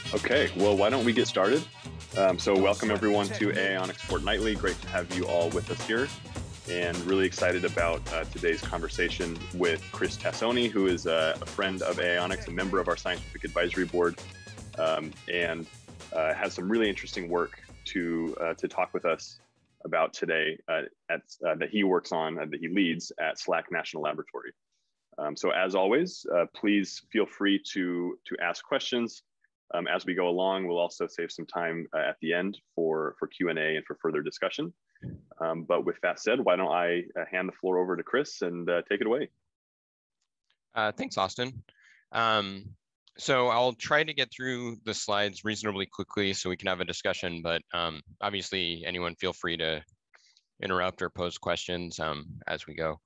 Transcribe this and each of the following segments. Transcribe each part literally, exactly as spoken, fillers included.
Okay, well, why don't we get started? Um, so welcome everyone to Aionics Fortnightly. Great to have you all with us here, and really excited about uh, today's conversation with Chris Tassone, who is a, a friend of Aionics, a member of our scientific advisory board, um, and uh, has some really interesting work to uh, to talk with us about today uh, at, uh, that he works on, uh, that he leads at SLAC National Laboratory. Um, so as always, uh, please feel free to to ask questions. Um, as we go along, we'll also save some time uh, at the end for, for Q and A and for further discussion. Um, but with that said, why don't I uh, hand the floor over to Chris and uh, take it away. Uh, thanks, Austin. Um, so I'll try to get through the slides reasonably quickly so we can have a discussion, but um, obviously anyone feel free to interrupt or pose questions um, as we go.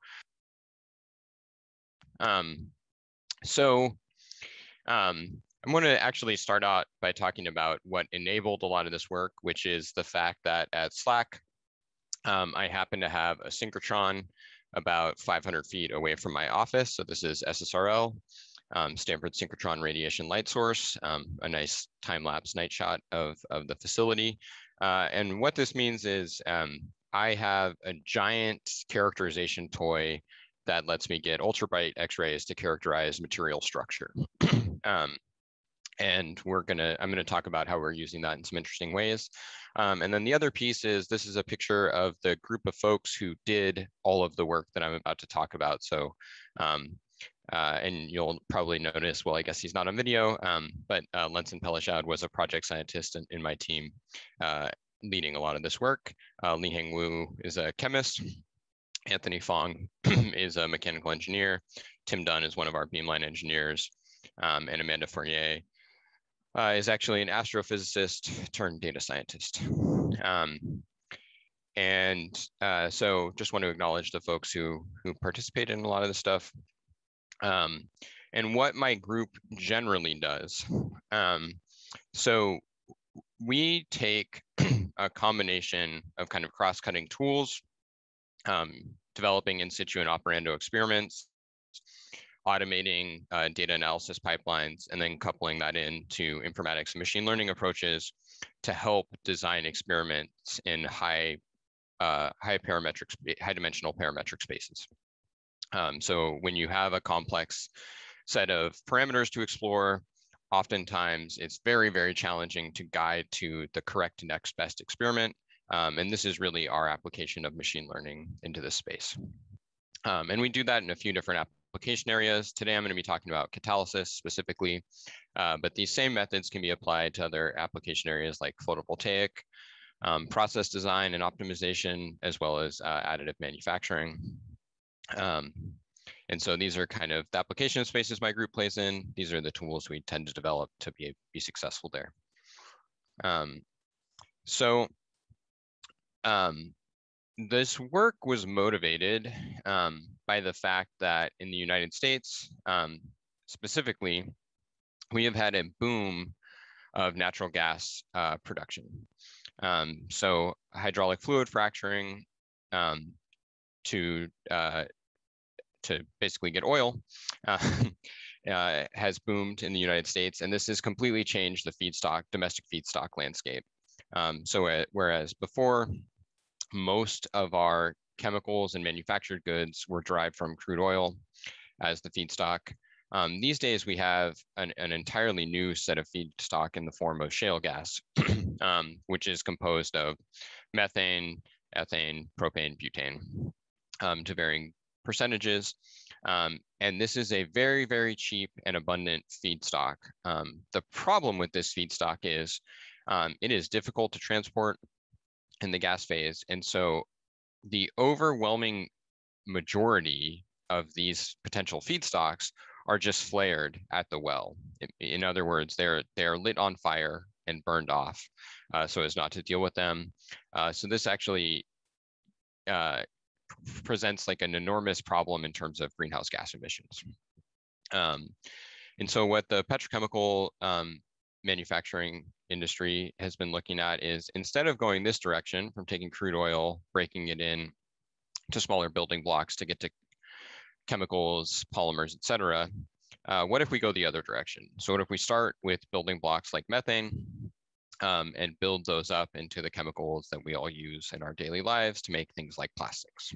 Um, so um, I'm going to actually start out by talking about what enabled a lot of this work, which is the fact that at SLAC, um, I happen to have a synchrotron about five hundred feet away from my office. So this is S S R L, um, Stanford Synchrotron Radiation Light Source, um, a nice time-lapse night shot of, of the facility. Uh, and what this means is um, I have a giant characterization toy that lets me get ultra bright X-rays to characterize material structure. um, And we're gonna, I'm gonna talk about how we're using that in some interesting ways. Um, and then the other piece is, this is a picture of the group of folks who did all of the work that I'm about to talk about. So, um, uh, and you'll probably notice, well, I guess he's not on video, um, but uh, Lenson Pelishad was a project scientist in, in my team uh, leading a lot of this work. Uh, Liheng Wu is a chemist. Anthony Fong is a mechanical engineer. Tim Dunn is one of our beamline engineers. Um, and Amanda Fournier Uh, is actually an astrophysicist turned data scientist. Um, and uh, so just want to acknowledge the folks who, who participated in a lot of this stuff. Um, and what my group generally does. Um, so we take a combination of kind of cross-cutting tools, um, developing in situ and operando experiments, automating uh, data analysis pipelines, and then coupling that into informatics and machine learning approaches to help design experiments in high, uh, high parametric, high dimensional parametric spaces. Um, so when you have a complex set of parameters to explore, oftentimes it's very, very challenging to guide to the correct next best experiment. Um, and this is really our application of machine learning into this space. Um, and we do that in a few different applications. application areas. Today, I'm going to be talking about catalysis specifically, uh, but these same methods can be applied to other application areas like photovoltaic, um, process design and optimization, as well as uh, additive manufacturing. Um, and so these are kind of the application spaces my group plays in. These are the tools we tend to develop to be, be successful there. Um, so um, this work was motivated um, by the fact that in the United States, um, specifically, we have had a boom of natural gas uh, production. Um, so hydraulic fluid fracturing um, to, uh, to basically get oil uh, uh, has boomed in the United States, and this has completely changed the feedstock, domestic feedstock landscape. Um, so uh, whereas before, most of our chemicals and manufactured goods were derived from crude oil as the feedstock. Um, these days, we have an, an entirely new set of feedstock in the form of shale gas, um, which is composed of methane, ethane, propane, butane um, to varying percentages. Um, and this is a very, very cheap and abundant feedstock. Um, the problem with this feedstock is um, it is difficult to transport in the gas phase. And so the overwhelming majority of these potential feedstocks are just flared at the well. In other words, they're, they're lit on fire and burned off uh, so as not to deal with them. Uh, so this actually uh, presents like an enormous problem in terms of greenhouse gas emissions. Um, and so what the petrochemical um, manufacturing industry has been looking at is, instead of going this direction from taking crude oil, breaking it in to smaller building blocks to get to chemicals, polymers, et cetera, uh, what if we go the other direction? So what if we start with building blocks like methane um, and build those up into the chemicals that we all use in our daily lives to make things like plastics?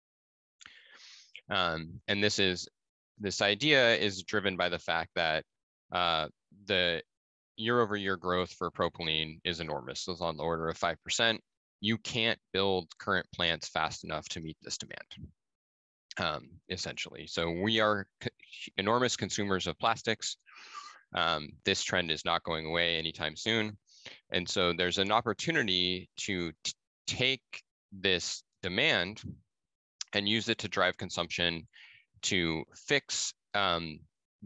Um, and this is this idea is driven by the fact that uh, the year-over-year growth for propylene is enormous. So it's on the order of five percent. You can't build current plants fast enough to meet this demand, um, essentially. So we are enormous consumers of plastics. Um, this trend is not going away anytime soon. And so there's an opportunity to take this demand and use it to drive consumption to fix um,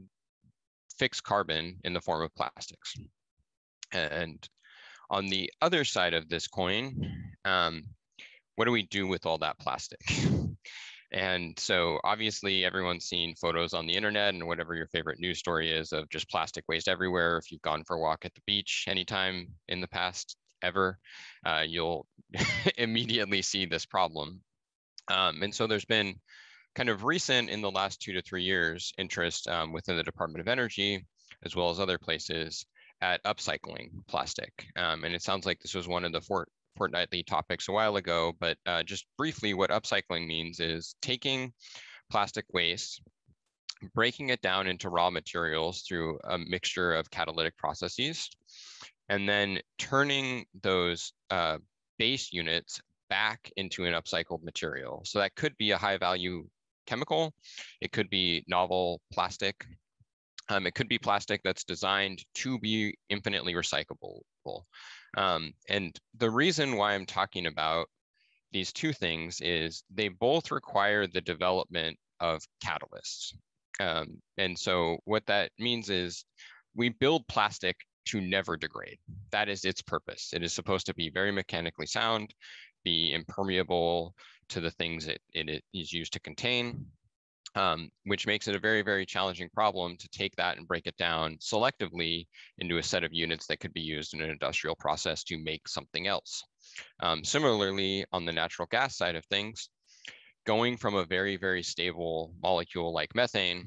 fix carbon in the form of plastics. And on the other side of this coin, um, what do we do with all that plastic? And so obviously everyone's seen photos on the internet and whatever your favorite news story is of just plastic waste everywhere. If you've gone for a walk at the beach anytime in the past ever, uh, you'll immediately see this problem. Um, and so there's been kind of recent in the last two to three years interest um, within the Department of Energy, as well as other places, at upcycling plastic. Um, and it sounds like this was one of the Fort, Fortnightly topics a while ago, but uh, just briefly, what upcycling means is taking plastic waste, breaking it down into raw materials through a mixture of catalytic processes, and then turning those uh, base units back into an upcycled material. So that could be a high value chemical. It could be novel plastic. Um, it could be plastic that's designed to be infinitely recyclable. Um, and the reason why I'm talking about these two things is they both require the development of catalysts. Um, and so what that means is we build plastic to never degrade. That is its purpose. It is supposed to be very mechanically sound, be impermeable to the things it, it is used to contain, um, which makes it a very, very challenging problem to take that and break it down selectively into a set of units that could be used in an industrial process to make something else. Um, similarly, on the natural gas side of things, going from a very, very stable molecule like methane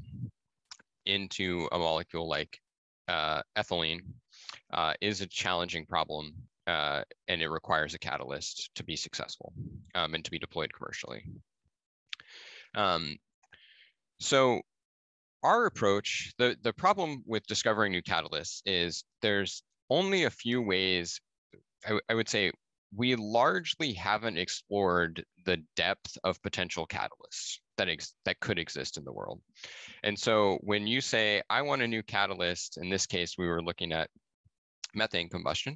into a molecule like uh, ethylene uh, is a challenging problem, uh, and it requires a catalyst to be successful um, and to be deployed commercially. Um, so our approach, the, the problem with discovering new catalysts is there's only a few ways. I, I would say we largely haven't explored the depth of potential catalysts that ex that could exist in the world. And so when you say, I want a new catalyst, in this case, we were looking at methane combustion.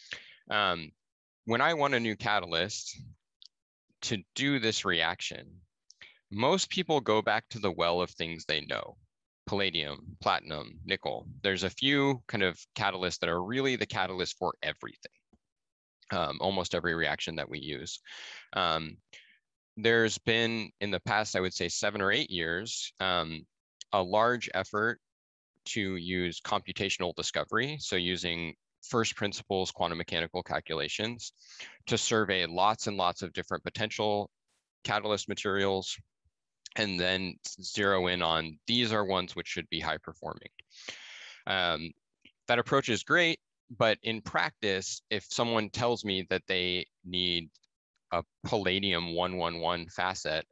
Um, when I want a new catalyst to do this reaction, most people go back to the well of things they know. Palladium, platinum, nickel. There's a few kind of catalysts that are really the catalyst for everything. Um, almost every reaction that we use. Um, there's been, in the past, I would say seven or eight years, um, a large effort to use computational discovery, so using first principles quantum mechanical calculations to survey lots and lots of different potential catalyst materials, and then zero in on these are ones which should be high performing. Um, that approach is great. But in practice, if someone tells me that they need a palladium one one one facet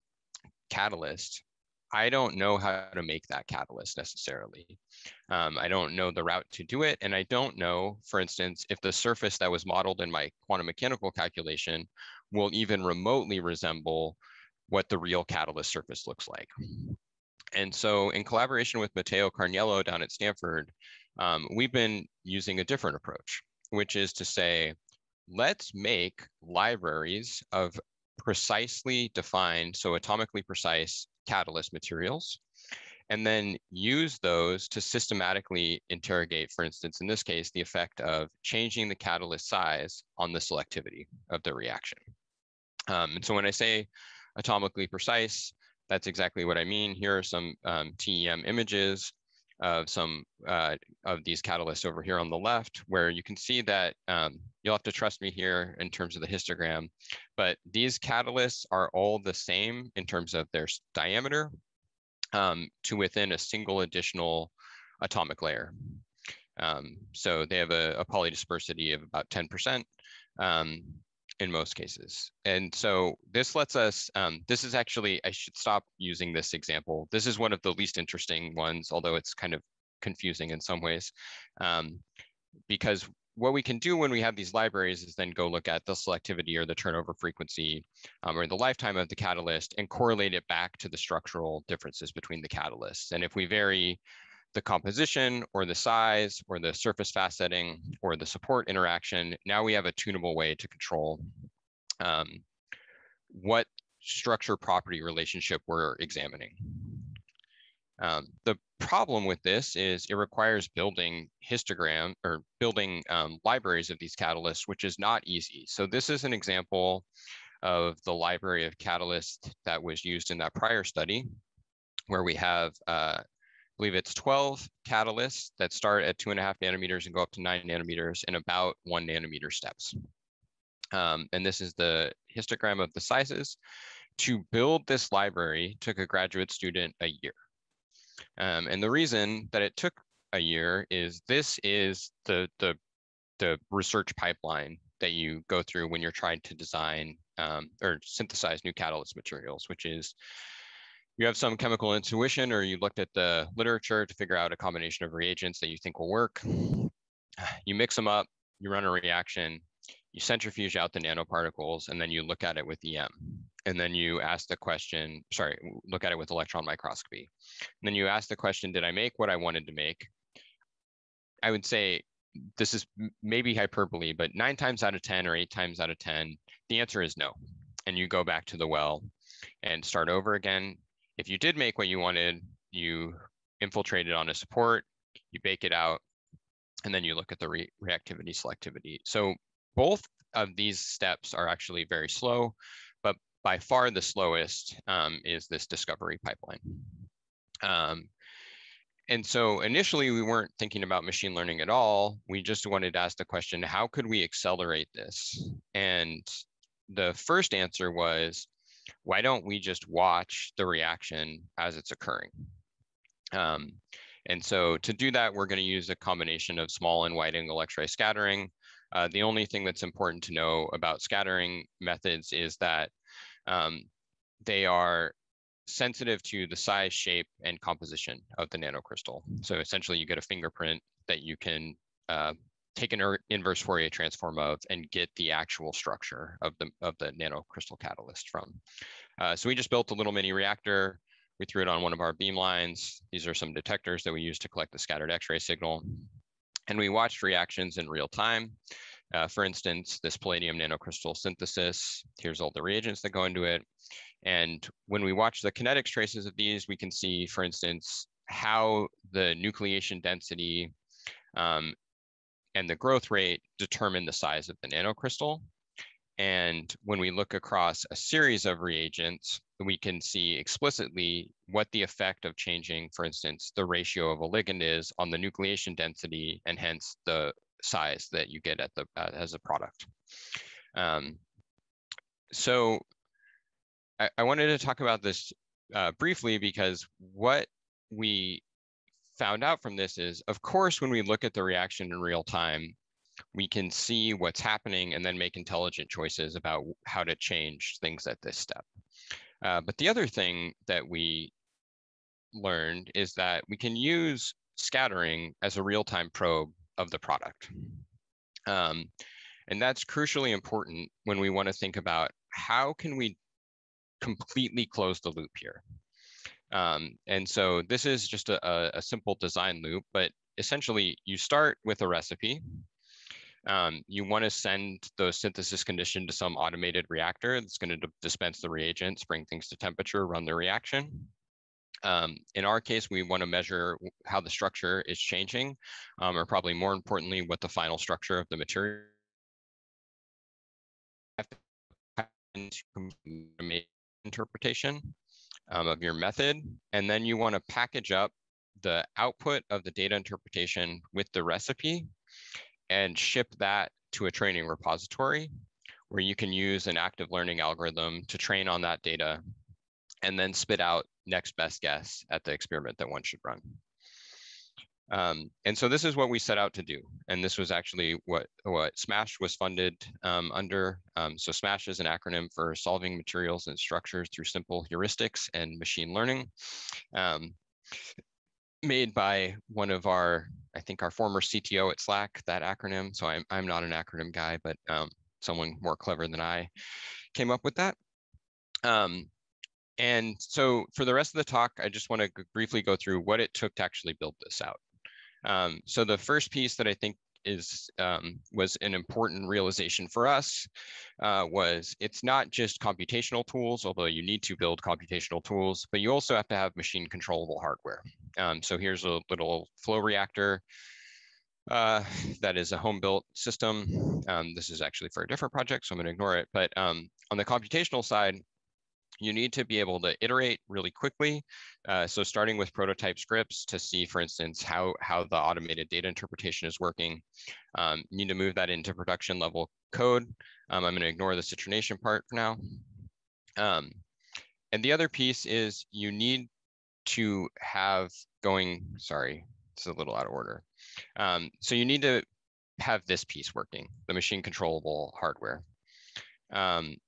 catalyst, I don't know how to make that catalyst necessarily. Um, I don't know the route to do it. And I don't know, for instance, if the surface that was modeled in my quantum mechanical calculation will even remotely resemble what the real catalyst surface looks like. And so in collaboration with Matteo Carniello down at Stanford, um, we've been using a different approach, which is to say, let's make libraries of precisely defined, so atomically precise catalyst materials, and then use those to systematically interrogate, for instance, in this case, the effect of changing the catalyst size on the selectivity of the reaction. Um, and so when I say atomically precise, that's exactly what I mean. Here are some um, T E M images of some uh, of these catalysts over here on the left, where you can see that um, you'll have to trust me here in terms of the histogram, but these catalysts are all the same in terms of their diameter, um, to within a single additional atomic layer. Um, so they have a, a polydispersity of about ten percent um, in most cases. And so this lets us, um, this is actually, I should stop using this example. This is one of the least interesting ones, although it's kind of confusing in some ways, um, because what we can do when we have these libraries is then go look at the selectivity or the turnover frequency um, or the lifetime of the catalyst and correlate it back to the structural differences between the catalysts. And if we vary the composition or the size or the surface fast setting or the support interaction, now we have a tunable way to control um, what structure property relationship we're examining. Um, the problem with this is it requires building histogram or building um, libraries of these catalysts, which is not easy. So this is an example of the library of catalysts that was used in that prior study, where we have, uh, I believe it's twelve catalysts that start at two and a half nanometers and go up to nine nanometers in about one nanometer steps. Um, and this is the histogram of the sizes. To build this library took a graduate student a year. Um, and the reason that it took a year is this is the, the, the research pipeline that you go through when you're trying to design um, or synthesize new catalyst materials, which is you have some chemical intuition or you looked at the literature to figure out a combination of reagents that you think will work. You mix them up, you run a reaction, you centrifuge out the nanoparticles, and then you look at it with E M. And then you ask the question, sorry, look at it with electron microscopy. And then you ask the question, did I make what I wanted to make? I would say this is maybe hyperbole, but nine times out of ten or eight times out of ten, the answer is no. And you go back to the well and start over again. If you did make what you wanted, you infiltrate it on a support, you bake it out, and then you look at the re reactivity selectivity. So both of these steps are actually very slow, but by far the slowest um, is this discovery pipeline. Um, and so initially we weren't thinking about machine learning at all. We just wanted to ask the question, how could we accelerate this? And the first answer was, why don't we just watch the reaction as it's occurring? Um, and so to do that, we're going to use a combination of small and wide angle X-ray scattering. Uh, the only thing that's important to know about scattering methods is that um, they are sensitive to the size, shape, and composition of the nanocrystal. So essentially you get a fingerprint that you can uh, take an inverse Fourier transform of and get the actual structure of the, of the nanocrystal catalyst from. Uh, so we just built a little mini reactor. We threw it on one of our beam lines. These are some detectors that we use to collect the scattered X-ray signal. And we watched reactions in real time. Uh, for instance, this palladium nanocrystal synthesis, here's all the reagents that go into it. And when we watch the kinetics traces of these, we can see, for instance, how the nucleation density um, and the growth rate determine the size of the nanocrystal. And when we look across a series of reagents, we can see explicitly what the effect of changing, for instance, the ratio of a ligand is on the nucleation density and hence the size that you get at the uh, as a product. Um, so I, I wanted to talk about this uh, briefly because what we found out from this is, of course, when we look at the reaction in real time, we can see what's happening and then make intelligent choices about how to change things at this step. Uh, but the other thing that we learned is that we can use scattering as a real-time probe of the product. Um, and that's crucially important when we want to think about how can we completely close the loop here. Um, and so this is just a, a simple design loop, but essentially you start with a recipe. Um, you want to send those synthesis condition to some automated reactor that's going to dispense the reagents, bring things to temperature, run the reaction. Um, in our case, we want to measure how the structure is changing, um, or probably more importantly, what the final structure of the material interpretation um, of your method. And then you want to package up the output of the data interpretation with the recipe and ship that to a training repository where you can use an active learning algorithm to train on that data and then spit out next best guess at the experiment that one should run. Um, and so this is what we set out to do. And this was actually what, what SMASH was funded um, under. Um, so SMASH is an acronym for Solving Materials and Structures Through Simple Heuristics and Machine Learning, um, made by one of our, I think our former C T O at SLAC, that acronym. So I'm, I'm not an acronym guy, but um, someone more clever than I came up with that. Um, and so for the rest of the talk, I just want to briefly go through what it took to actually build this out. Um, so the first piece that I think is um, was an important realization for us uh, was it's not just computational tools, although you need to build computational tools, but you also have to have machine controllable hardware. Um, so here's a little flow reactor uh, that is a home-built system. Um, this is actually for a different project, so I'm going to ignore it. But um, on the computational side, you need to be able to iterate really quickly. Uh, so starting with prototype scripts to see, for instance, how, how the automated data interpretation is working. Um, you need to move that into production level code. Um, I'm gonna ignore the citronation part for now. Um, and the other piece is you need to have going, sorry, it's a little out of order. Um, so you need to have this piece working, the machine controllable hardware. Um,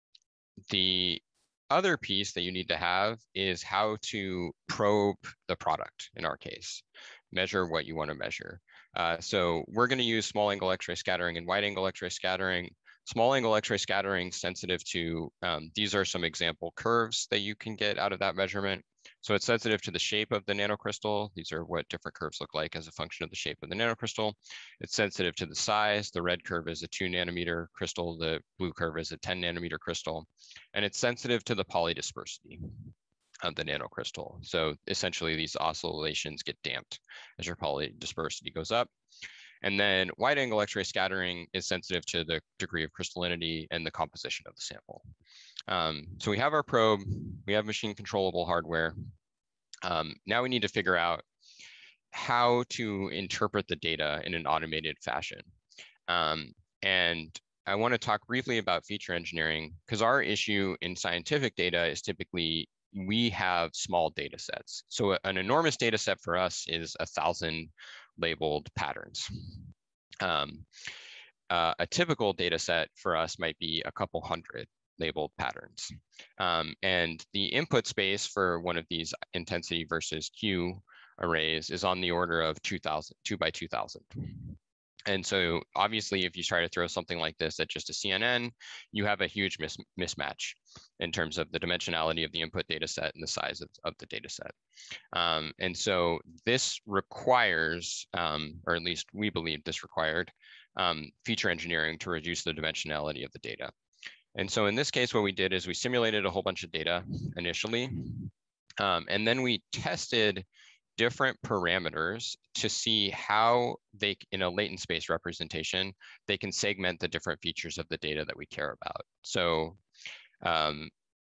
the other piece that you need to have is how to probe the product, in our case, measure what you want to measure. Uh, so we're going to use small angle X-ray scattering and wide angle X-ray scattering. Small angle X-ray scattering sensitive to, um, these are some example curves that you can get out of that measurement. So it's sensitive to the shape of the nanocrystal. These are what different curves look like as a function of the shape of the nanocrystal. It's sensitive to the size. The red curve is a two nanometer crystal. The blue curve is a ten nanometer crystal. And it's sensitive to the polydispersity of the nanocrystal. So essentially these oscillations get damped as your polydispersity goes up. And then wide angle X-ray scattering is sensitive to the degree of crystallinity and the composition of the sample. Um, so we have our probe, we have machine controllable hardware. Um, now we need to figure out how to interpret the data in an automated fashion. Um, and I want to talk briefly about feature engineering because our issue in scientific data is typically we have small data sets. So an enormous data set for us is a thousand labeled patterns. Um, uh, a typical data set for us might be a couple hundred labeled patterns. Um, and the input space for one of these intensity versus Q arrays is on the order of two thousand, two by two thousand. And so obviously, if you try to throw something like this at just a C N N, you have a huge mis mismatch in terms of the dimensionality of the input data set and the size of, of the data set. Um, and so this requires, um, or at least we believe this required, um, feature engineering to reduce the dimensionality of the data. And so in this case, what we did is we simulated a whole bunch of data initially, um, and then we tested different parameters to see how they, in a latent space representation, they can segment the different features of the data that we care about. So um,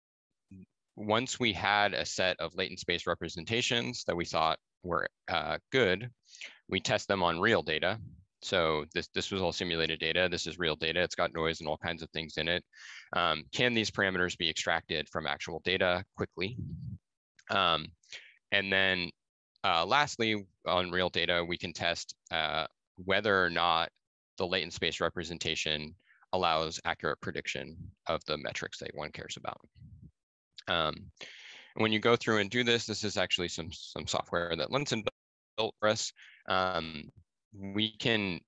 once we had a set of latent space representations that we thought were uh, good, we test them on real data. So this, this was all simulated data. This is real data. It's got noise and all kinds of things in it. Um, can these parameters be extracted from actual data quickly? Um, and then Uh, lastly, on real data, we can test uh, whether or not the latent space representation allows accurate prediction of the metrics that one cares about. Um, when you go through and do this, this is actually some, some software that Linson built for us. Um, we can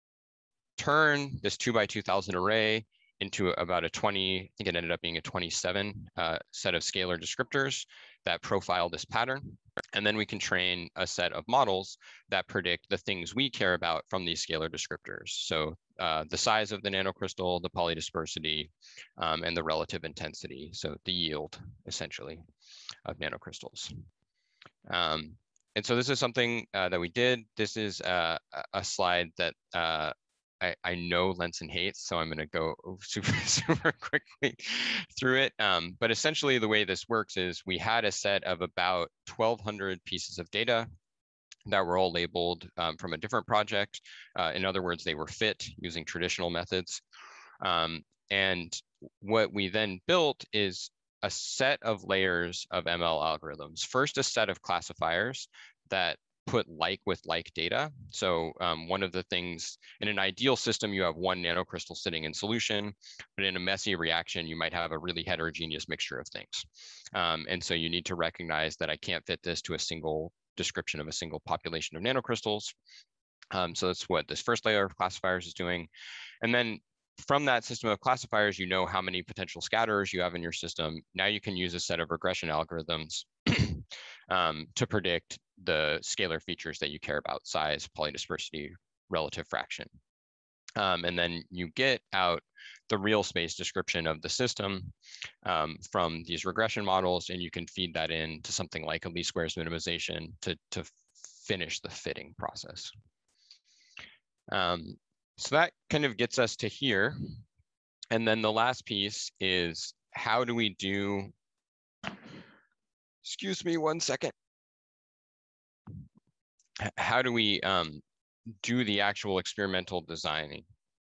turn this two by two thousand array into about a twenty, I think it ended up being a twenty-seven uh, set of scalar descriptors that profile this pattern. And then we can train a set of models that predict the things we care about from these scalar descriptors. So uh, the size of the nanocrystal, the polydispersity, um, and the relative intensity. So the yield, essentially, of nanocrystals. Um, and so this is something uh, that we did. This is uh, a slide that uh, I, I know Lenson hates, so I'm going to go super, super quickly through it. Um, but essentially, the way this works is we had a set of about twelve hundred pieces of data that were all labeled um, from a different project. Uh, in other words, they were fit using traditional methods. Um, and what we then built is a set of layers of M L algorithms. First, a set of classifiers that put like with like data. So um, one of the things, in an ideal system, you have one nanocrystal sitting in solution, but in a messy reaction, you might have a really heterogeneous mixture of things. Um, and so you need to recognize that I can't fit this to a single description of a single population of nanocrystals. Um, so that's what this first layer of classifiers is doing. And then from that system of classifiers, you know how many potential scatterers you have in your system. Now you can use a set of regression algorithms um, to predict the scalar features that you care about: size, polydispersity, relative fraction. Um, and then you get out the real space description of the system um, from these regression models, and you can feed that in to something like a least squares minimization to, to finish the fitting process. Um, so that kind of gets us to here. And then the last piece is, how do we do, excuse me one second. How do we um, do the actual experimental designing?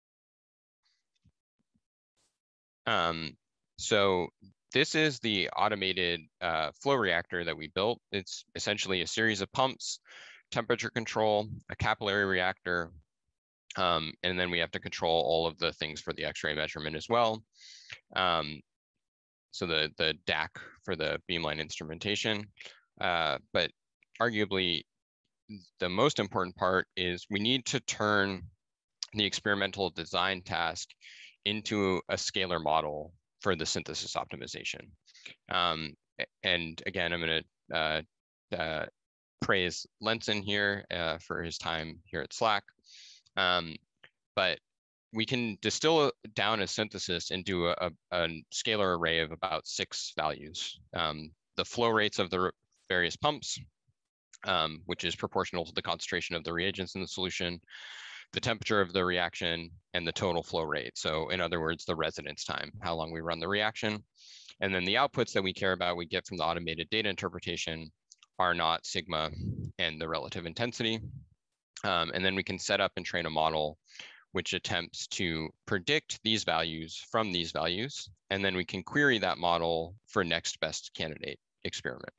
Um, so this is the automated uh, flow reactor that we built. It's essentially a series of pumps, temperature control, a capillary reactor, um, and then we have to control all of the things for the X-ray measurement as well. Um, so the, the D A C for the beamline instrumentation. Uh, but arguably, the most important part is we need to turn the experimental design task into a scalar model for the synthesis optimization. Um, and again, I'm going to uh, uh, praise Lenson here uh, for his time here at SLAC. Um, but we can distill down a synthesis into a, a, a scalar array of about six values. Um, the flow rates of the various pumps, um, which is proportional to the concentration of the reagents in the solution, the temperature of the reaction, and the total flow rate. So in other words, the residence time, how long we run the reaction. And then the outputs that we care about, we get from the automated data interpretation, are not sigma and the relative intensity. Um, and then we can set up and train a model which attempts to predict these values from these values. And then we can query that model for next best candidate experiment.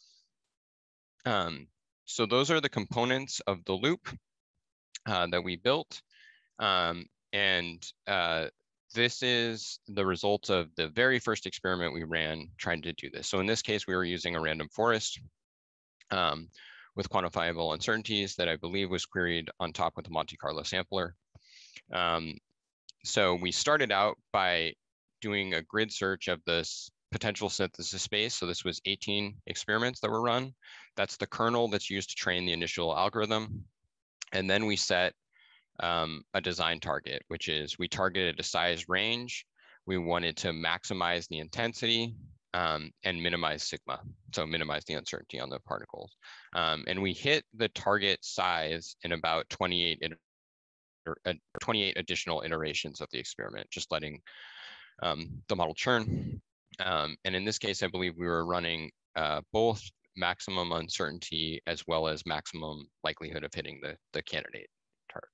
Um, so those are the components of the loop uh, that we built. Um, and uh, this is the result of the very first experiment we ran trying to do this. So in this case, we were using a random forest um, with quantifiable uncertainties that I believe was queried on top with a Monte Carlo sampler. Um, so we started out by doing a grid search of this potential synthesis space. So this was eighteen experiments that were run. That's the kernel that's used to train the initial algorithm. And then we set um, a design target, which is we targeted a size range. We wanted to maximize the intensity um, and minimize sigma. So minimize the uncertainty on the particles. Um, and we hit the target size in about twenty-eight twenty-eight additional iterations of the experiment, just letting um, the model churn. Um, and in this case, I believe we were running uh, both maximum uncertainty as well as maximum likelihood of hitting the, the candidate target.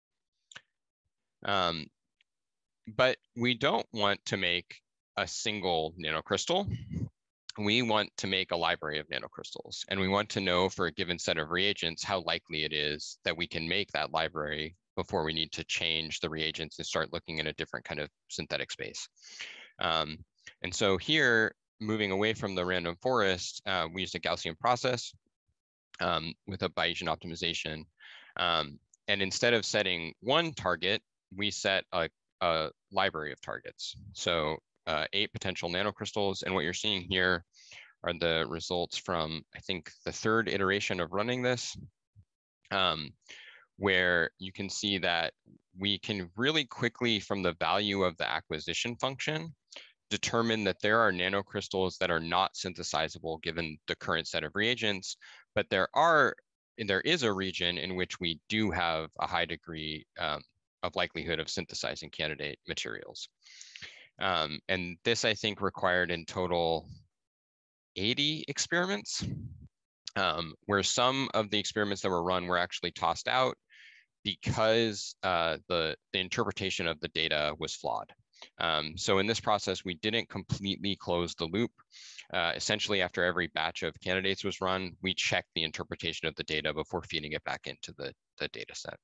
Um, but we don't want to make a single nanocrystal. We want to make a library of nanocrystals, and we want to know for a given set of reagents how likely it is that we can make that library before we need to change the reagents and start looking at a different kind of synthetic space. Um, and so here, moving away from the random forest, uh, we used a Gaussian process um, with a Bayesian optimization. Um, and instead of setting one target, we set a, a library of targets. So uh, eight potential nanocrystals. And what you're seeing here are the results from, I think, the third iteration of running this. Um, where you can see that we can really quickly, from the value of the acquisition function, determine that there are nanocrystals that are not synthesizable given the current set of reagents, but there are there is a region in which we do have a high degree um, of likelihood of synthesizing candidate materials. Um, and this, I think, required in total eighty experiments. Um, where some of the experiments that were run were actually tossed out because uh, the, the interpretation of the data was flawed. Um, so in this process, we didn't completely close the loop. Uh, essentially, after every batch of candidates was run, we checked the interpretation of the data before feeding it back into the, the data set.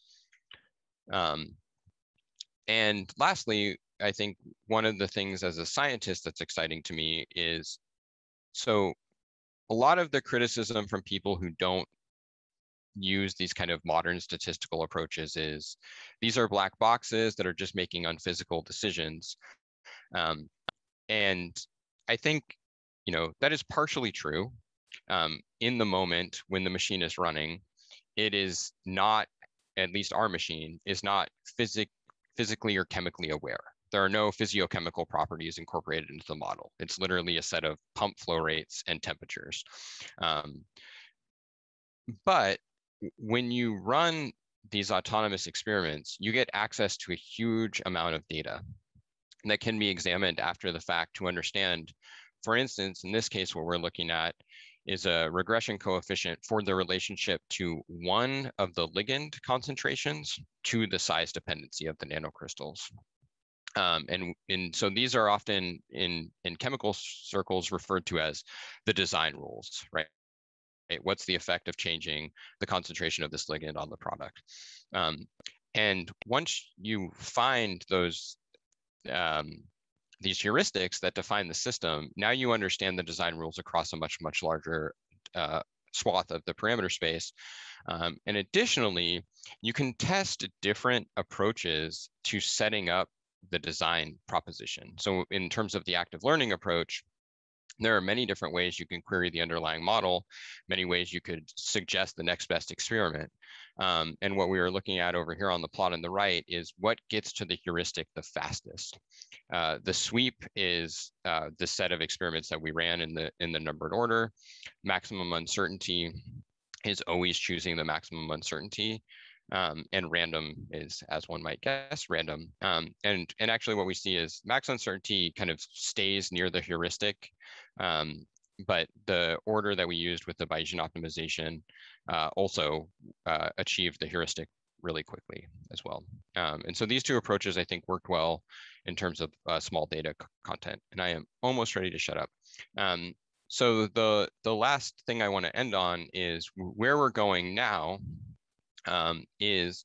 Um, and lastly, I think one of the things as a scientist that's exciting to me is, so a lot of the criticism from people who don't use these kind of modern statistical approaches is these are black boxes that are just making unphysical decisions. Um, and I think, you know, that is partially true. Um, in the moment when the machine is running, it is not, at least our machine, is not physic physically or chemically aware. There are no physiochemical properties incorporated into the model. It's literally a set of pump flow rates and temperatures. Um, but when you run these autonomous experiments, you get access to a huge amount of data that can be examined after the fact to understand, for instance, in this case, what we're looking at is a regression coefficient for the relationship to one of the ligand concentrations to the size dependency of the nanocrystals. Um, and, and so these are often in, in chemical circles referred to as the design rules, right? What's the effect of changing the concentration of this ligand on the product? Um, and once you find those um, these heuristics that define the system, now you understand the design rules across a much, much larger uh, swath of the parameter space. Um, and additionally, you can test different approaches to setting up the design proposition. So in terms of the active learning approach, there are many different ways you can query the underlying model, many ways you could suggest the next best experiment. Um, and what we are looking at over here on the plot on the right is what gets to the heuristic the fastest. Uh, the sweep is uh, the set of experiments that we ran in the, in the numbered order. Maximum uncertainty is always choosing the maximum uncertainty. Um, and random is, as one might guess, random. Um, and, and actually what we see is max uncertainty kind of stays near the heuristic, um, but the order that we used with the Bayesian optimization uh, also uh, achieved the heuristic really quickly as well. Um, and so these two approaches, I think, worked well in terms of uh, small data content. And I am almost ready to shut up. Um, so the, the last thing I want to end on is where we're going now. Um, is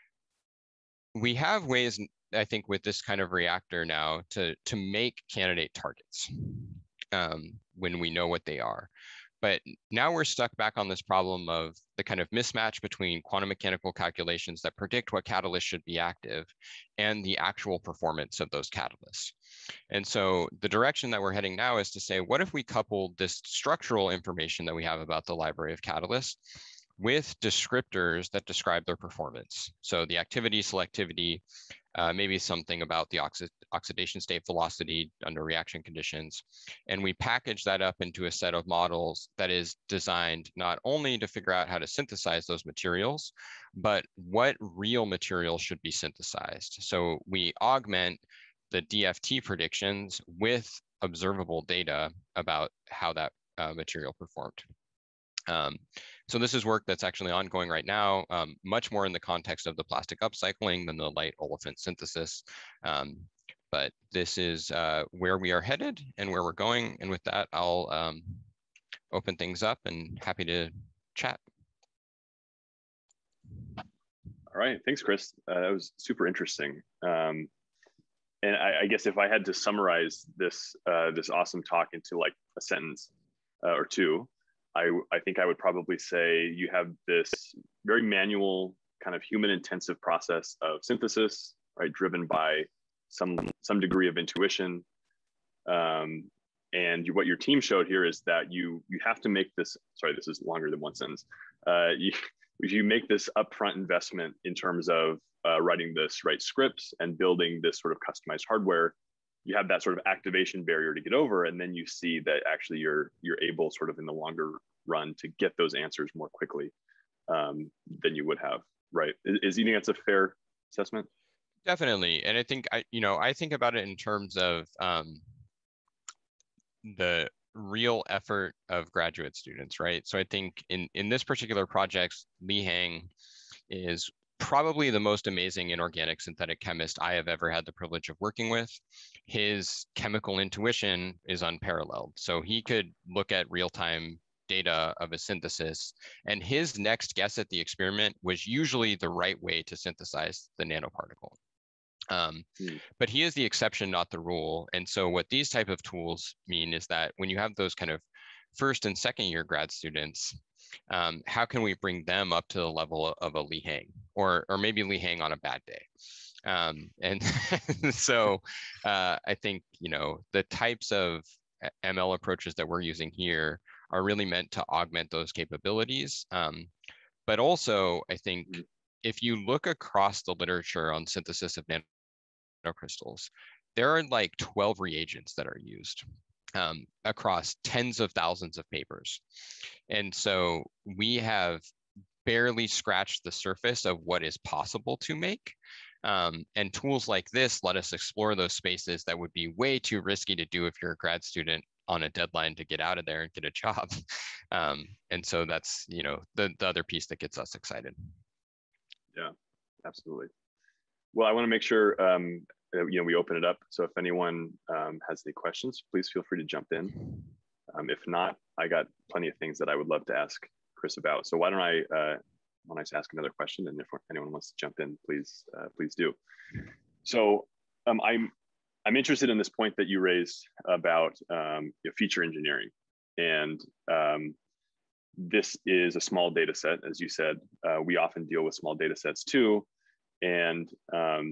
we have ways, I think, with this kind of reactor now to, to make candidate targets um, when we know what they are. But now we're stuck back on this problem of the kind of mismatch between quantum mechanical calculations that predict what catalysts should be active and the actual performance of those catalysts. And so the direction that we're heading now is to say, what if we couple this structural information that we have about the library of catalysts with descriptors that describe their performance? So the activity, selectivity, uh, maybe something about the oxi oxidation state velocity under reaction conditions. And we package that up into a set of models that is designed not only to figure out how to synthesize those materials, but what real materials should be synthesized. So we augment the D F T predictions with observable data about how that uh, material performed. Um, so this is work that's actually ongoing right now, um, much more in the context of the plastic upcycling than the light olefin synthesis. Um, but this is uh, where we are headed and where we're going. And with that, I'll um, open things up and happy to chat. All right, thanks, Chris. Uh, that was super interesting. Um, and I, I guess if I had to summarize this uh, this awesome talk into like a sentence uh, or two, I, I think I would probably say you have this very manual kind of human intensive process of synthesis, right? Driven by some, some degree of intuition. Um, and you, what your team showed here is that you, you have to make this, sorry, this is longer than one sentence. Uh, you, you make this upfront investment in terms of uh, writing this right scripts and building this sort of customized hardware. You have that sort of activation barrier to get over, and then you see that actually you're you're able sort of in the longer run to get those answers more quickly um, than you would have, right? Is, is you think that's a fair assessment? Definitely, and I think I you know I think about it in terms of um, the real effort of graduate students, right? So I think in in this particular project, Li Hang is probably the most amazing inorganic synthetic chemist I have ever had the privilege of working with. His chemical intuition is unparalleled. So he could look at real-time data of a synthesis, and his next guess at the experiment was usually the right way to synthesize the nanoparticle. Um, mm. But he is the exception, not the rule. And so what these type of tools mean is that when you have those kind of first and second year grad students, um, how can we bring them up to the level of a Li Hang, or, or maybe Li Hang on a bad day? Um, and so uh, I think, you know, the types of M L approaches that we're using here are really meant to augment those capabilities. Um, but also, I think mm. if you look across the literature on synthesis of nanocrystals, there are like twelve reagents that are used um, across tens of thousands of papers. And so we have barely scratched the surface of what is possible to make. Um, and tools like this let us explore those spaces that would be way too risky to do if you're a grad student on a deadline to get out of there and get a job. Um, and so that's, you know, the, the other piece that gets us excited. Yeah, absolutely. Well, I want to make sure, um, you know, we open it up. So if anyone um, has any questions, please feel free to jump in. Um, if not, I got plenty of things that I would love to ask Chris about. So why don't I, uh, why don't I ask another question? And if anyone wants to jump in, please, uh, please do. So um, I'm, I'm interested in this point that you raised about um, feature engineering. And um, this is a small data set, as you said. Uh, we often deal with small data sets too. And um,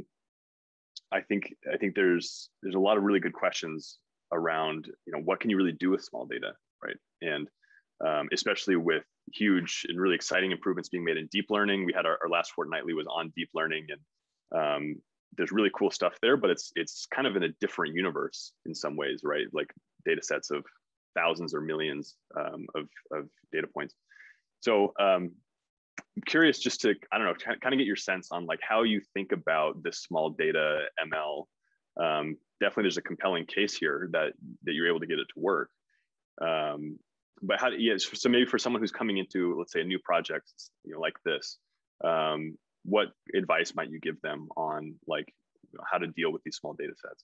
I think I think there's there's a lot of really good questions around, you know, what can you really do with small data, right? And um, especially with huge and really exciting improvements being made in deep learning. We had our, our last Fortnightly was on deep learning, and um, there's really cool stuff there, but it's it's kind of in a different universe in some ways, right? Like data sets of thousands or millions um, of, of data points. So um, I'm curious just to, I don't know, kind of get your sense on like how you think about this small data M L. Um, definitely there's a compelling case here that, that you're able to get it to work. Um, but how, yeah, so maybe for someone who's coming into, let's say, a new project, you know, like this, um, what advice might you give them on like, you know, how to deal with these small data sets?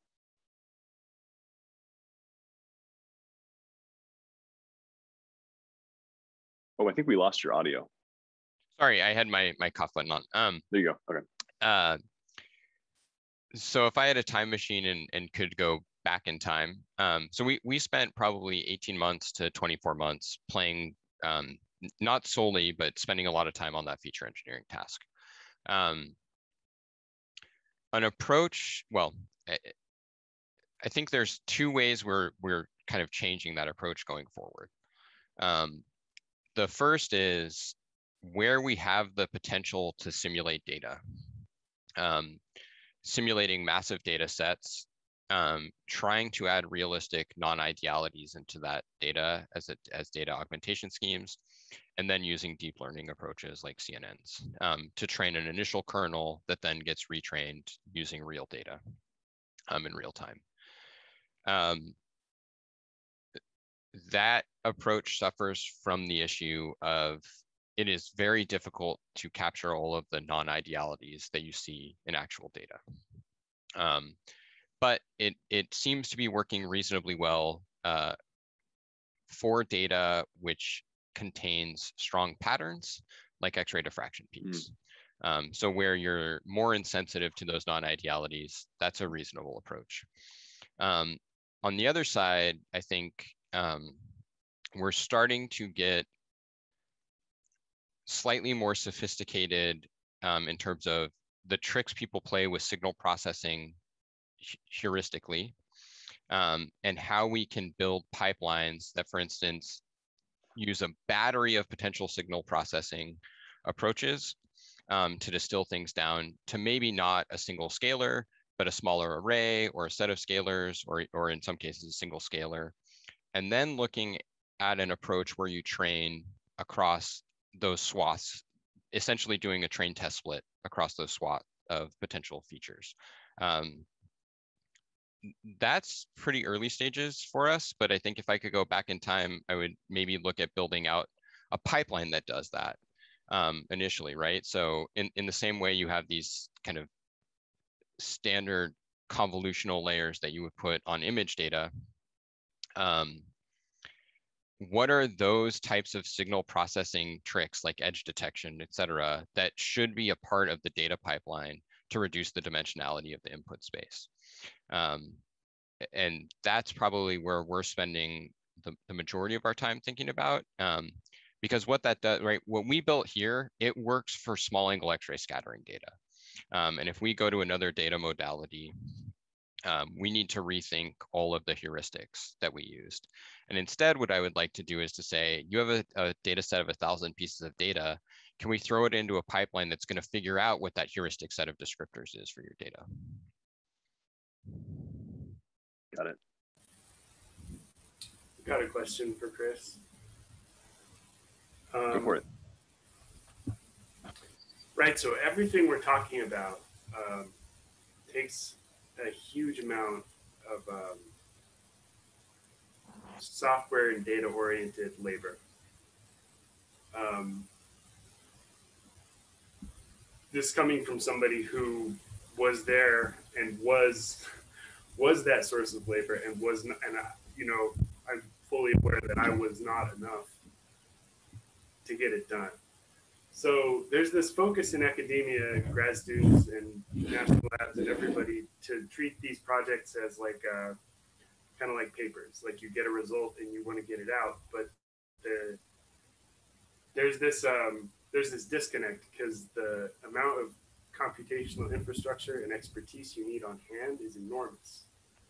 Oh, I think we lost your audio. Sorry, I had my my cough button on. Um, there you go. Okay. Uh, so if I had a time machine and, and could go back in time, um, so we we spent probably eighteen months to twenty-four months playing, um, not solely, but spending a lot of time on that feature engineering task. Um, an approach, well, I, I think there's two ways we're we're kind of changing that approach going forward. Um, the first is where we have the potential to simulate data, um, simulating massive data sets, um, trying to add realistic non-idealities into that data as, a, as data augmentation schemes, and then using deep learning approaches like C N Ns um, to train an initial kernel that then gets retrained using real data um, in real time. Um, that approach suffers from the issue of it is very difficult to capture all of the non-idealities that you see in actual data. Um, but it, it seems to be working reasonably well uh, for data which contains strong patterns like X-ray diffraction peaks. Mm. Um, so where you're more insensitive to those non-idealities, that's a reasonable approach. Um, on the other side, I think um, we're starting to get slightly more sophisticated um, in terms of the tricks people play with signal processing heuristically, um, and how we can build pipelines that, for instance, use a battery of potential signal processing approaches um, to distill things down to maybe not a single scalar, but a smaller array or a set of scalars, or, or in some cases, a single scalar. And then looking at an approach where you train across those swaths, essentially doing a train test split across those swaths of potential features. Um, that's pretty early stages for us, but I think if I could go back in time, I would maybe look at building out a pipeline that does that. um, initially, right? So in, in the same way you have these kind of standard convolutional layers that you would put on image data, um, what are those types of signal processing tricks like edge detection, et cetera, that should be a part of the data pipeline to reduce the dimensionality of the input space? Um, and that's probably where we're spending the, the majority of our time thinking about. Um, because what that does, right, what we built here, it works for small angle X-ray scattering data. Um, and if we go to another data modality, um, we need to rethink all of the heuristics that we used. And instead, what I would like to do is to say, you have a, a data set of a thousand pieces of data. Can we throw it into a pipeline that's going to figure out what that heuristic set of descriptors is for your data? Got it. Got a question for Chris. Um, Go for it. Right, so everything we're talking about um, takes a huge amount of um, software and data-oriented labor. Um, this coming from somebody who was there and was was that source of labor and was not, and I, you know, I'm fully aware that I was not enough to get it done. So there's this focus in academia, grad students and national labs and everybody to treat these projects as like uh, kind of like papers, like you get a result and you want to get it out, but the, there's this um, there's this disconnect because the amount of computational infrastructure and expertise you need on hand is enormous.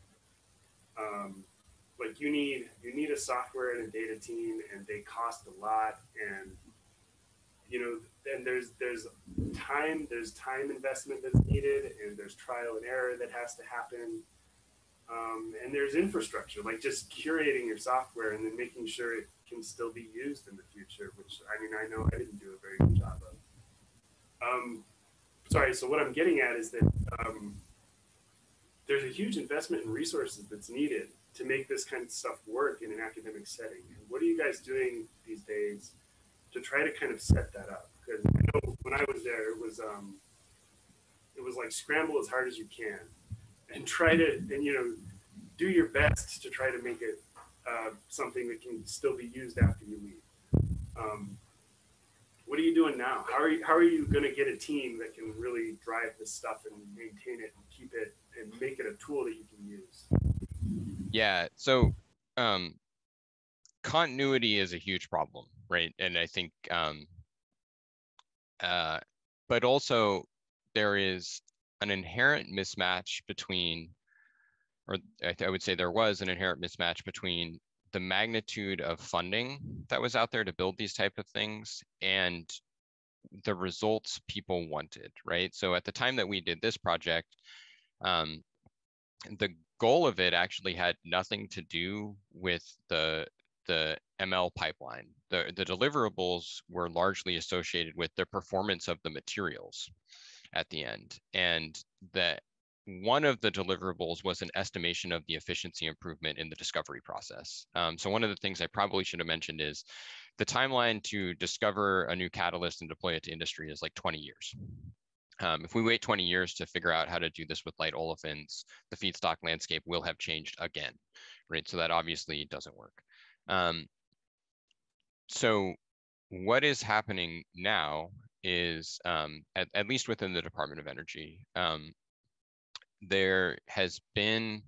Um, like you need you need a software and a data team, and they cost a lot, and you know, and there's there's time there's time investment that's needed, and there's trial and error that has to happen, um, and there's infrastructure, like just curating your software and then making sure it can still be used in the future, which I mean I know I didn't do a very good job of. Um, sorry, so what I'm getting at is that um, there's a huge investment in resources that's needed to make this kind of stuff work in an academic setting. And what are you guys doing these days to try to kind of set that up? Because I know when I was there, it was um, it was like scramble as hard as you can, and try to and you know do your best to try to make it uh, something that can still be used after you leave. Um, what are you doing now? How are you how are you going to get a team that can really drive this stuff and maintain it and keep it and make it a tool that you can use? Yeah. So um, continuity is a huge problem, right? And I think, um, uh, but also there is an inherent mismatch between, or I, I would say there was an inherent mismatch between the magnitude of funding that was out there to build these type of things and the results people wanted, right? So at the time that we did this project, um, the goal of it actually had nothing to do with the the M L pipeline. The, the deliverables were largely associated with the performance of the materials at the end. And that one of the deliverables was an estimation of the efficiency improvement in the discovery process. Um, so one of the things I probably should have mentioned is the timeline to discover a new catalyst and deploy it to industry is like twenty years. Um, if we wait twenty years to figure out how to do this with light olefins, the feedstock landscape will have changed again, right? So that obviously doesn't work. Um, so what is happening now is, um, at, at least within the Department of Energy, um, there has been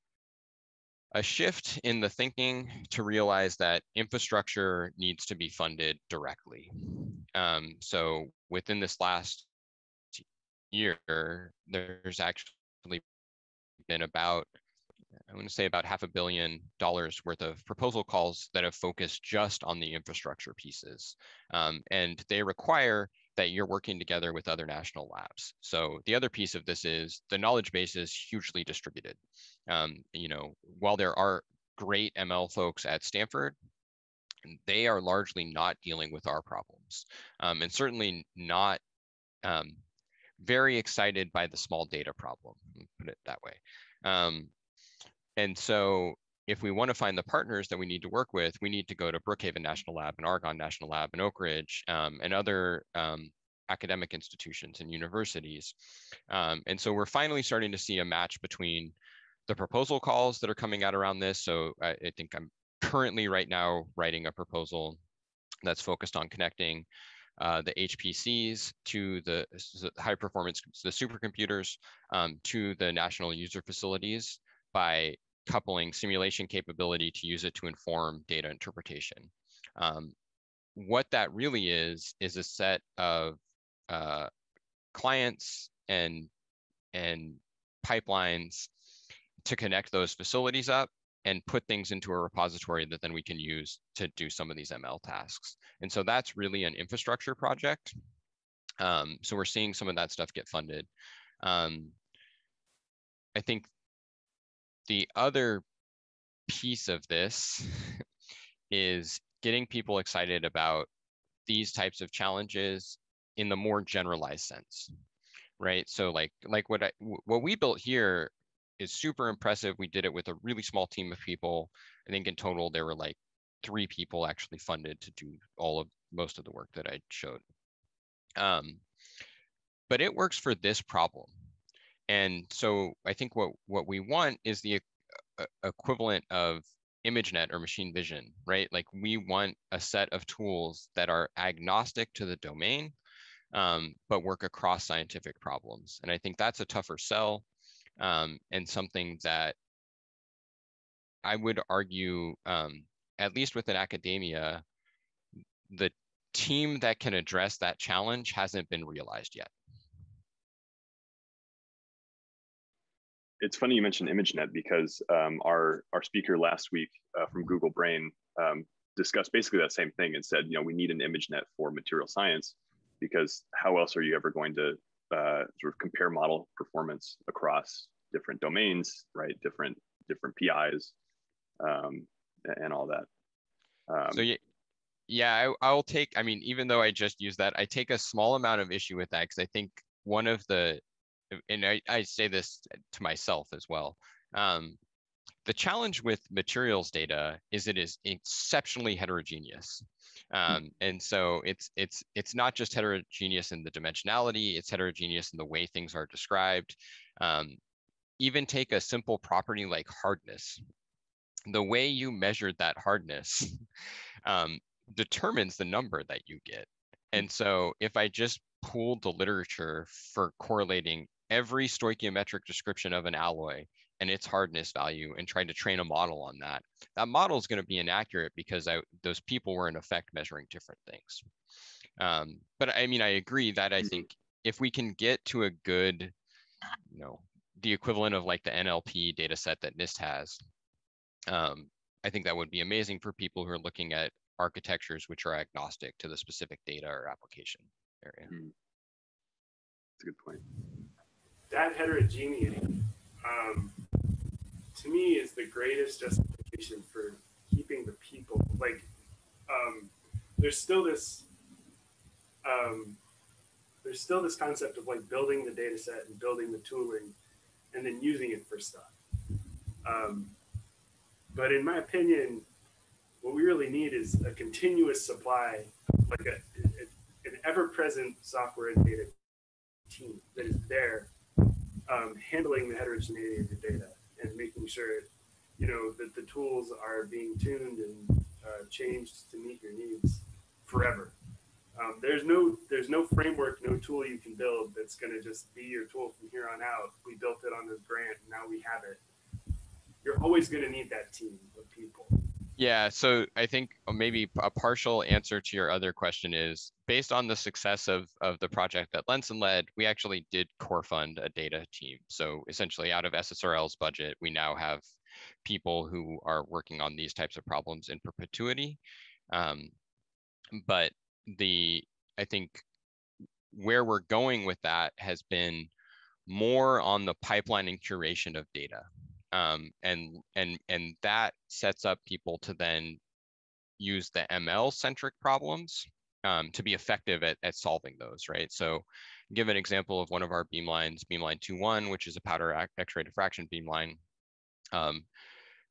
a shift in the thinking to realize that infrastructure needs to be funded directly. Um, so within this last year, there's actually been about, I want to say about half a billion dollars worth of proposal calls that have focused just on the infrastructure pieces. Um, and they require that you're working together with other national labs. So the other piece of this is the knowledge base is hugely distributed. Um, you know, while there are great M L folks at Stanford, they are largely not dealing with our problems, um, and certainly not um, very excited by the small data problem, put it that way. Um, and so, if we want to find the partners that we need to work with, we need to go to Brookhaven National Lab and Argonne National Lab and Oak Ridge um, and other um, academic institutions and universities. Um, and so we're finally starting to see a match between the proposal calls that are coming out around this. So I, I think I'm currently right now writing a proposal that's focused on connecting uh, the H P Cs to the high performance, the supercomputers um, to the national user facilities by coupling simulation capability to use it to inform data interpretation. Um, what that really is, is a set of uh, clients and, and pipelines to connect those facilities up and put things into a repository that then we can use to do some of these M L tasks. And so that's really an infrastructure project. Um, so we're seeing some of that stuff get funded. Um, I think the other piece of this is getting people excited about these types of challenges in the more generalized sense, right? So like, like what I, what we built here is super impressive. We did it with a really small team of people. I think in total, there were like three people actually funded to do all of most of the work that I showed. Um, but it works for this problem. And so I think what, what we want is the uh, equivalent of ImageNet or machine vision, right? Like we want a set of tools that are agnostic to the domain, um, but work across scientific problems. And I think that's a tougher sell. Um, and something that I would argue, um, at least within academia, the team that can address that challenge hasn't been realized yet. It's funny you mentioned ImageNet because um, our, our speaker last week uh, from Google Brain um, discussed basically that same thing and said, you know, we need an ImageNet for material science because how else are you ever going to uh, sort of compare model performance across different domains, right? Different different P Is um, and all that. Um, so yeah, yeah, I, I'll take. I mean, even though I just used that, I take a small amount of issue with that because I think one of the, and I, I say this to myself as well. Um, the challenge with materials data is it is exceptionally heterogeneous. Um, and so it's it's it's not just heterogeneous in the dimensionality, it's heterogeneous in the way things are described. Um, even take a simple property like hardness. The way you measured that hardness um, determines the number that you get. And so if I just pooled the literature for correlating every stoichiometric description of an alloy and its hardness value and tried to train a model on that, that model is going to be inaccurate because I, those people were in effect measuring different things. Um, but I mean, I agree that I think if we can get to a good, you know, the equivalent of like the N L P data set that NIST has, um, I think that would be amazing for people who are looking at architectures which are agnostic to the specific data or application area. Mm. That's a good point. That heterogeneity, um, to me, is the greatest justification for keeping the people. Like, um, there's still this, um, there's still this concept of like building the data set and building the tooling, and then using it for stuff. Um, but in my opinion, what we really need is a continuous supply, like a, a an ever-present software and data team that is there, um, handling the heterogeneity of your data and making sure, you know, that the tools are being tuned and uh, changed to meet your needs forever. Um, there's no there's no framework, no tool you can build that's going to just be your tool from here on out. We built it on this grant, and now we have it. You're always going to need that team of people. Yeah, so I think maybe a partial answer to your other question is based on the success of, of the project that Lenson led, we actually did core fund a data team. So essentially out of S S R L's budget, we now have people who are working on these types of problems in perpetuity. Um, but the, I think where we're going with that has been more on the pipeline and curation of data. Um, and and and that sets up people to then use the M L centric problems um, to be effective at, at solving those, right? So give an example of one of our beamlines, beamline two one, which is a powder X-ray diffraction beamline. Um,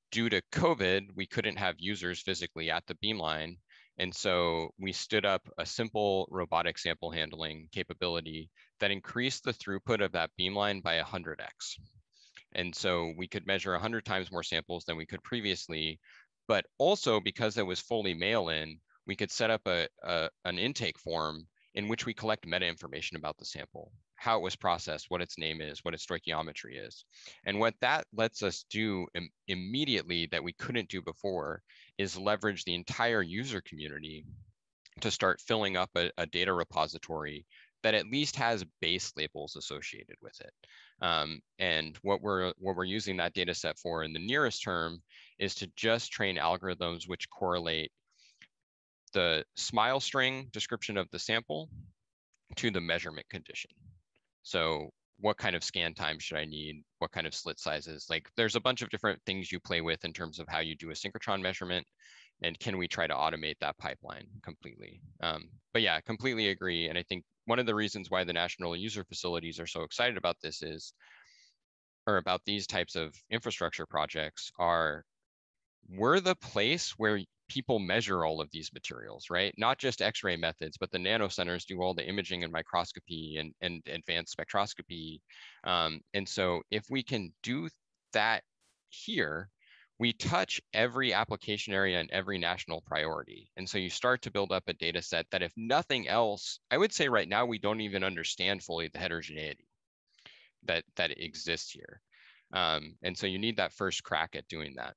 due to COVID, we couldn't have users physically at the beamline. And so we stood up a simple robotic sample handling capability that increased the throughput of that beamline by one hundred X. And so we could measure one hundred times more samples than we could previously. But also, because it was fully mail-in, we could set up a, a, an intake form in which we collect meta information about the sample, how it was processed, what its name is, what its stoichiometry is. And what that lets us do im immediately that we couldn't do before is leverage the entire user community to start filling up a, a data repository that at least has base labels associated with it. Um, and what we're what we're using that data set for in the nearest term is to just train algorithms which correlate the smile string description of the sample to the measurement condition. So what kind of scan time should I need? What kind of slit sizes? Like there's a bunch of different things you play with in terms of how you do a synchrotron measurement, and can we try to automate that pipeline completely? Um, but yeah, completely agree. And I think one of the reasons why the national user facilities are so excited about this is, or about these types of infrastructure projects are, we're the place where people measure all of these materials, right? Not just X-ray methods, but the nano centers do all the imaging and microscopy and, and advanced spectroscopy. Um, and so if we can do that here, we touch every application area and every national priority. And so you start to build up a data set that, if nothing else, I would say right now, we don't even understand fully the heterogeneity that, that exists here. Um, and so you need that first crack at doing that.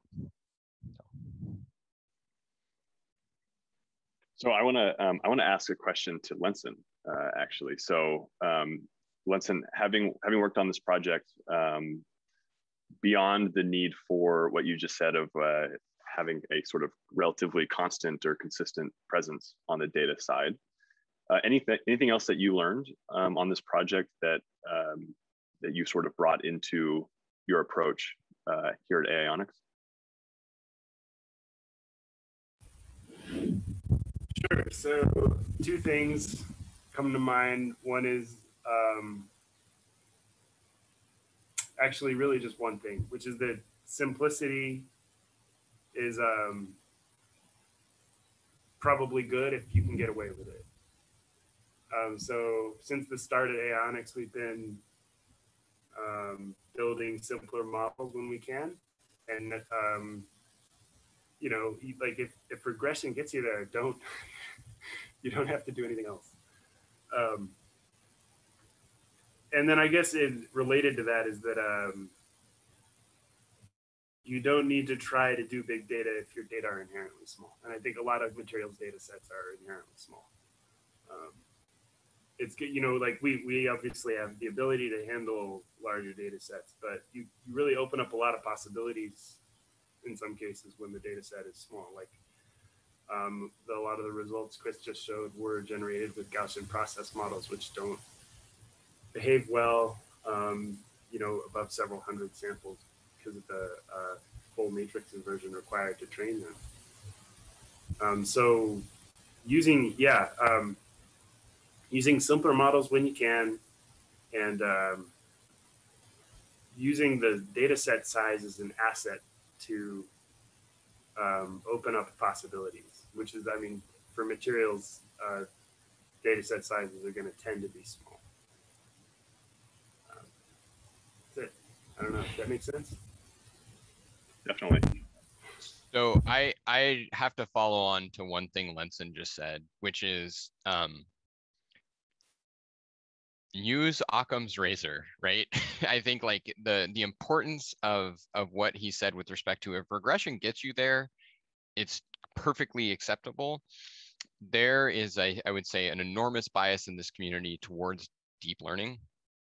So I want to um, I want to ask a question to Lenson, uh, actually. So um, Lenson, having having worked on this project, um, beyond the need for what you just said of uh, having a sort of relatively constant or consistent presence on the data side, uh, anything anything else that you learned um, on this project that um, that you sort of brought into your approach uh, here at Aionics? Sure. So two things come to mind. One is um, actually really just one thing, which is that simplicity is um, probably good if you can get away with it. Um, so since the start at Aionics, we've been um, building simpler models when we can. And, um, you know, like if, if regression gets you there, don't, you don't have to do anything else. Um, and then I guess it related to that is that um, you don't need to try to do big data if your data are inherently small. And I think a lot of materials data sets are inherently small. Um, it's good, you know, like we, we obviously have the ability to handle larger data sets, but you, you really open up a lot of possibilities in some cases when the data set is small. Like um, the, a lot of the results Chris just showed were generated with Gaussian process models, which don't behave well, um, you know, above several hundred samples because of the uh, full matrix inversion required to train them. Um, so using, yeah, um, using simpler models when you can, and um, using the data set size as an asset to um, open up possibilities, which is, I mean, for materials, uh, data set sizes are going to tend to be small. Um, that's it. I don't know if that makes sense. Definitely. So I I have to follow on to one thing Lenson just said, which is um, use Occam's razor, right? I think like the the importance of of what he said with respect to, if regression gets you there, it's perfectly acceptable. There is a, I would say, an enormous bias in this community towards deep learning.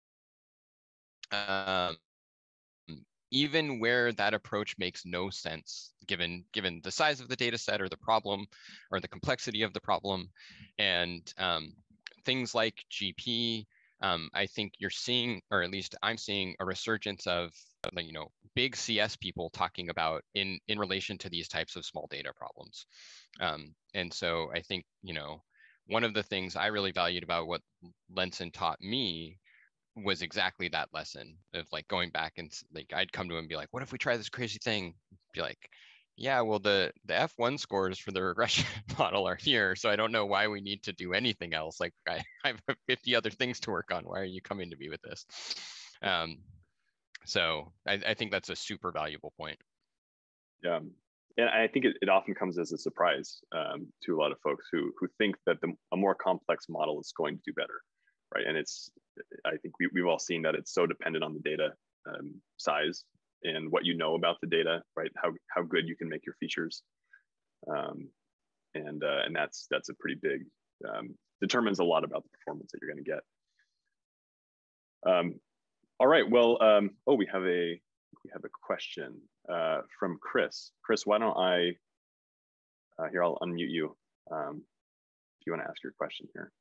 Um, even where that approach makes no sense, given given the size of the data set or the problem or the complexity of the problem. And um, things like G P, um, I think you're seeing, or at least I'm seeing, a resurgence of, you know, big C S people talking about in, in relation to these types of small data problems. Um, and so I think, you know, one of the things I really valued about what Lenson taught me was exactly that lesson of like going back and like I'd come to him and be like, what if we try this crazy thing? be like, yeah, well, the, the F one scores for the regression model are here, so I don't know why we need to do anything else. Like, I, I have fifty other things to work on. Why are you coming to me with this? Um, so I, I think that's a super valuable point. Yeah, and I think it, it often comes as a surprise um, to a lot of folks who who think that the, a more complex model is going to do better, right? And it's, I think we, we've all seen that it's so dependent on the data um, size and what you know about the data, right? How how good you can make your features, um, and uh, and that's that's a pretty big um, determines a lot about the performance that you're going to get. Um, all right, well, um, oh, we have a we have a question uh, from Chris. Chris, why don't I uh, here? I'll unmute you um, if you want to ask your question here.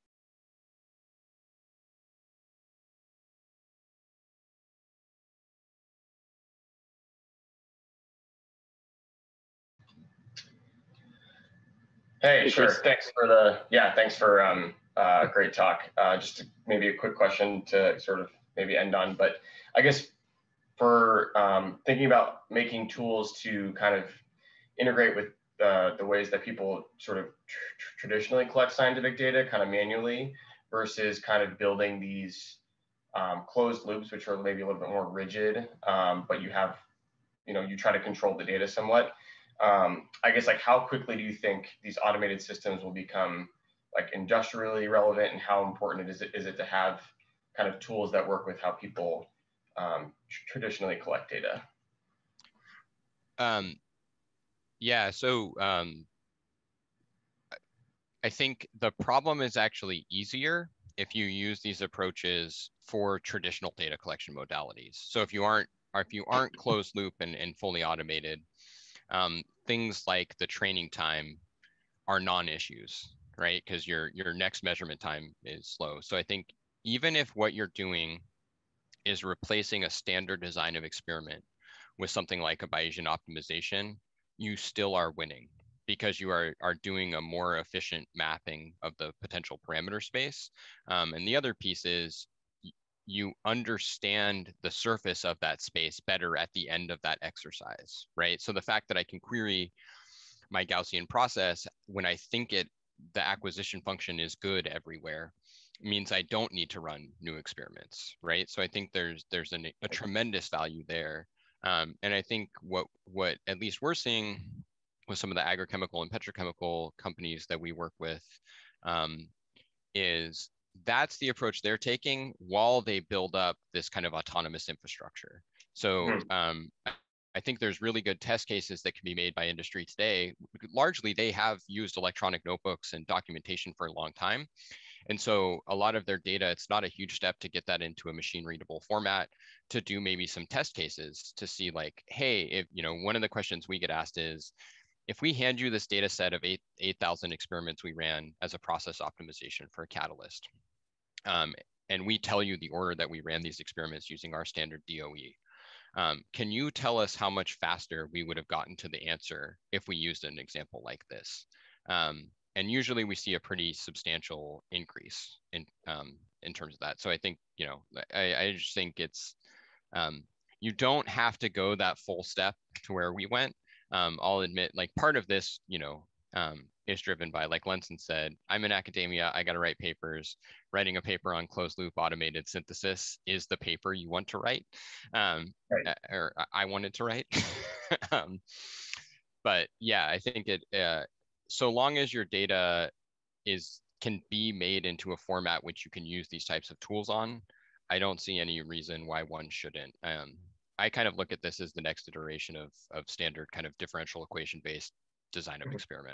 Hey, Hey, sure. Chris. Thanks for the, yeah, thanks for um, uh, great talk. Uh, just maybe a quick question to sort of maybe end on, but I guess for um, thinking about making tools to kind of integrate with uh, the ways that people sort of tr traditionally collect scientific data kind of manually versus kind of building these um, closed loops, which are maybe a little bit more rigid, um, but you have, you know, you try to control the data somewhat. Um, I guess, like, how quickly do you think these automated systems will become like industrially relevant, and how important it is it is it to have kind of tools that work with how people um, traditionally collect data? Um, yeah, so um, I think the problem is actually easier if you use these approaches for traditional data collection modalities. So if you aren't, or if you aren't closed loop and, and fully automated, um, things like the training time are non-issues, right? Because your your next measurement time is slow. So I think even if what you're doing is replacing a standard design of experiment with something like a Bayesian optimization, you still are winning because you are, are doing a more efficient mapping of the potential parameter space. Um, and the other piece is you understand the surface of that space better at the end of that exercise, right? So the fact that I can query my Gaussian process when I think it, the acquisition function is good everywhere, means I don't need to run new experiments, right? So I think there's there's an, a tremendous value there. Um, and I think what what at least we're seeing with some of the agrochemical and petrochemical companies that we work with um, is that's the approach they're taking while they build up this kind of autonomous infrastructure. So um, I think there's really good test cases that can be made by industry today. Largely, they have used electronic notebooks and documentation for a long time. And so a lot of their data, it's not a huge step to get that into a machine readable format to do maybe some test cases to see like, hey, if, you know, one of the questions we get asked is, if we hand you this data set of eight, 8,000 experiments we ran as a process optimization for a catalyst, um, and we tell you the order that we ran these experiments using our standard D O E, um, can you tell us how much faster we would have gotten to the answer if we used an example like this? Um, and usually we see a pretty substantial increase in um, in terms of that. So I think, you know, I, I just think it's, um, you don't have to go that full step to where we went. Um, I'll admit, like, part of this, you know, um, is driven by, like Lenson said, I'm in academia, I got to write papers. Writing a paper on closed loop automated synthesis is the paper you want to write, um, right. or I wanted to write. um, but yeah, I think it, uh, so long as your data is, can be made into a format which you can use these types of tools on, I don't see any reason why one shouldn't. Um, I kind of look at this as the next iteration of, of standard kind of differential equation based design of mm-hmm. experiment.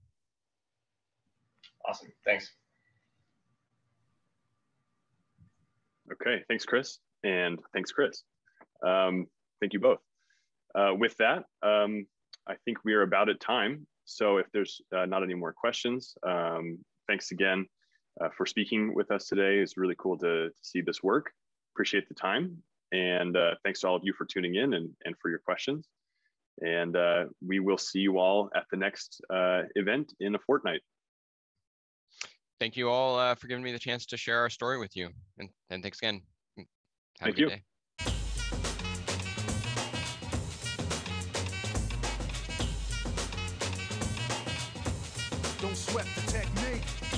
Awesome, thanks. Okay, thanks, Chris. And thanks, Chris. Um, thank you both. Uh, with that, um, I think we are about at time. So if there's uh, not any more questions, um, thanks again uh, for speaking with us today. It's really cool to, to see this work. Appreciate the time. And uh, thanks to all of you for tuning in and, and for your questions. And uh, we will see you all at the next uh, event in a fortnight. Thank you all uh, for giving me the chance to share our story with you. And, and thanks again. Have Thank a good you. day. swept the technique.